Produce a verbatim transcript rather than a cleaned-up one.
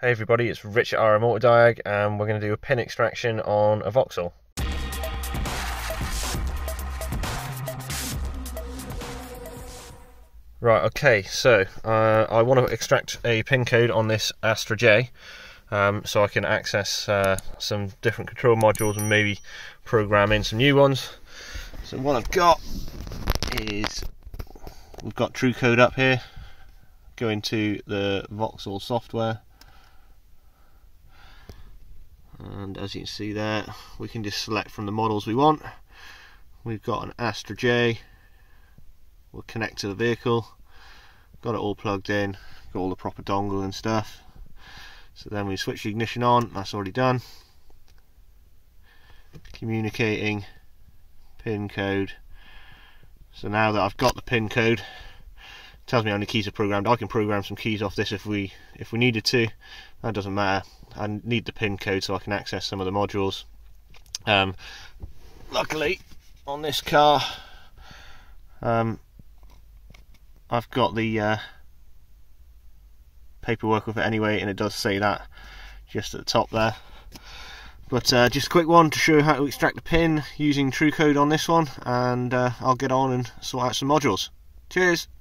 Hey everybody, it's Rich at R M Autodiag and we're going to do a pin extraction on a Vauxhall. Right, okay, so uh, I want to extract a pin code on this Astra J um, so I can access uh, some different control modules and maybe program in some new ones. So what I've got is, we've got Truecode up here, go into the Vauxhall software. And as you can see there, we can just select from the models we want. We've got an Astra J, we'll connect to the vehicle, got it all plugged in, got all the proper dongle and stuff. So then we switch the ignition on, that's already done. Communicating, pin code. So now that I've got the pin code, it tells me how many keys are programmed. I can program some keys off this if we if we needed to. That doesn't matter. I need the pin code so I can access some of the modules. Um, luckily, on this car, um, I've got the uh, paperwork with it anyway, and it does say that just at the top there. But uh, just a quick one to show you how to extract the pin using Truecode on this one, and uh, I'll get on and sort out some modules. Cheers!